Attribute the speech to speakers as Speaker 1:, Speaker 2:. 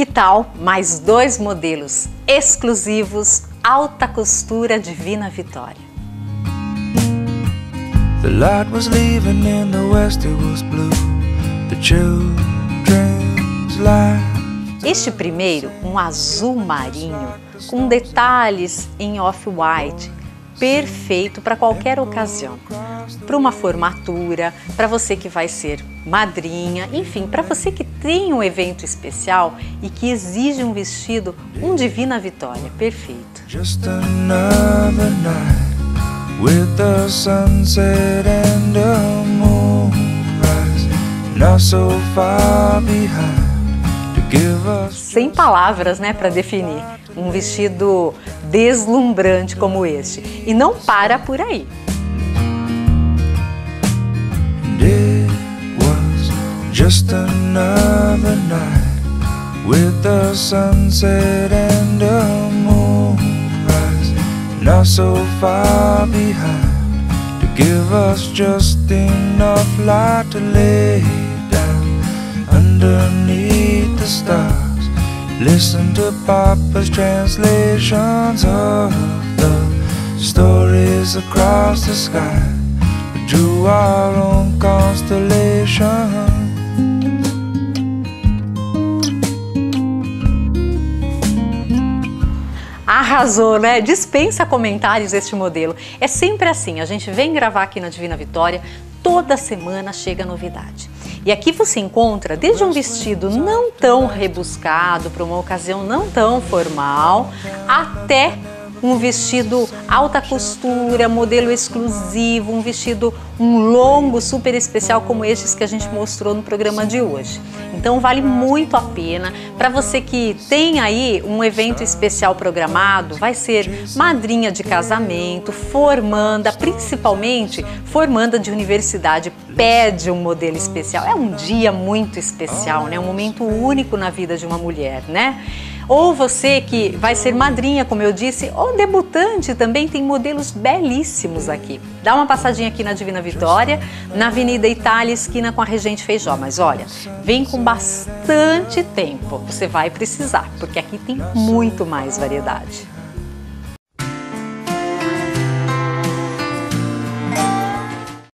Speaker 1: Que tal mais 2 modelos exclusivos, alta costura Divina Vitória?
Speaker 2: The light was leaving in the west, it was blue. The children's life.
Speaker 1: Este primeiro, um azul marinho, com detalhes em off-white, perfeito para qualquer ocasião. Para uma formatura, para você que vai ser madrinha, enfim, para você que tem um evento especial e que exige um vestido, um Divina Vitória, perfeito.
Speaker 2: Just another night with the sunset and the moonrise, not so far behind to give us.
Speaker 1: Sem palavras, né, para definir um vestido deslumbrante como este. E não para por aí.
Speaker 2: And it was just another night with the sunset and the moonrise, not so far behind to give us just enough light to lay down underneath the stars. Listen to Papa's translations of the stories across the sky. We drew our own constellation.
Speaker 1: Arrasou, né? Dispensa comentários este modelo. É sempre assim, a gente vem gravar aqui na Divina Vitória, toda semana chega novidade. E aqui você encontra desde um vestido não tão rebuscado, para uma ocasião não tão formal, até um vestido alta costura, modelo exclusivo, um longo super especial como estes que a gente mostrou no programa de hoje. Então vale muito a pena para você que tem aí um evento especial programado, vai ser madrinha de casamento, formanda, principalmente formanda de universidade, pede um modelo especial. É um dia muito especial, né? Um momento único na vida de uma mulher, né? Ou você que vai ser madrinha, como eu disse, ou debutante, também tem modelos belíssimos aqui. Dá uma passadinha aqui na Divina Vitória, na Avenida Itália, esquina com a Regente Feijó. Mas olha, vem com bastante tempo, você vai precisar, porque aqui tem muito mais variedade.